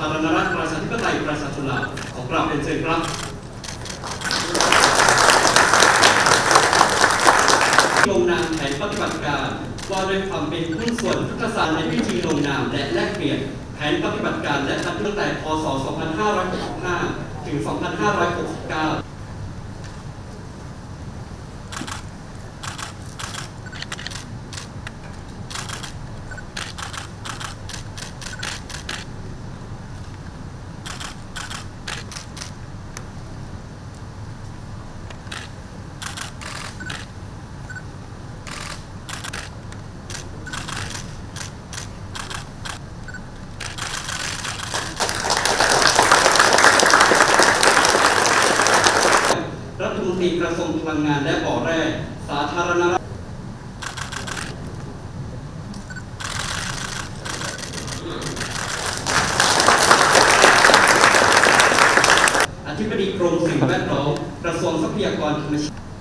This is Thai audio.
ารณรัฐประชาธิปไตยประชาชนลาวขอกราบเรียนเชิญครับลงนามแผนปฏิบัติการว่าด้วยความเป็นหุ้นส่วนยุทธศาสตร์ในพิธีลงนามและแลกเปลี่ยนแผนปฏิบัติการและตั้งแต่พ.ศ. 2565 ถึง 2569รัฐมนตรีกระทรวงพลังงานและบ่อแร่สาธารณรัฐอธิบดีกรมสิ่งแวดล้อมกระทรวงทรัพยากรธรรมชาติ